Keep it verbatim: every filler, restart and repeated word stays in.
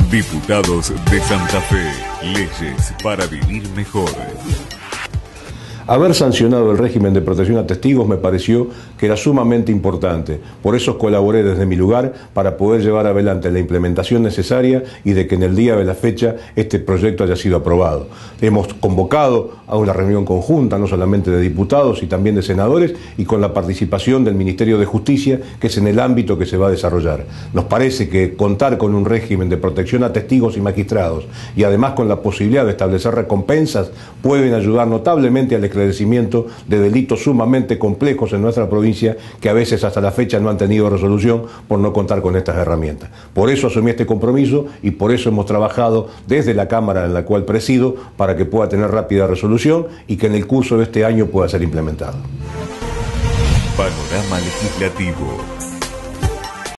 Diputados de Santa Fe. Leyes para vivir mejor. Haber sancionado el régimen de protección a testigos me pareció que era sumamente importante. Por eso colaboré desde mi lugar para poder llevar adelante la implementación necesaria y de que en el día de la fecha este proyecto haya sido aprobado. Hemos convocado a una reunión conjunta, no solamente de diputados y también de senadores, y con la participación del Ministerio de Justicia, que es en el ámbito que se va a desarrollar. Nos parece que contar con un régimen de protección a testigos y magistrados, y además con la posibilidad de establecer recompensas, pueden ayudar notablemente al esclarecimiento de delitos sumamente complejos en nuestra provincia que a veces hasta la fecha no han tenido resolución por no contar con estas herramientas. Por eso asumí este compromiso y por eso hemos trabajado desde la Cámara en la cual presido para que pueda tener rápida resolución y que en el curso de este año pueda ser implementado. Panorama Legislativo.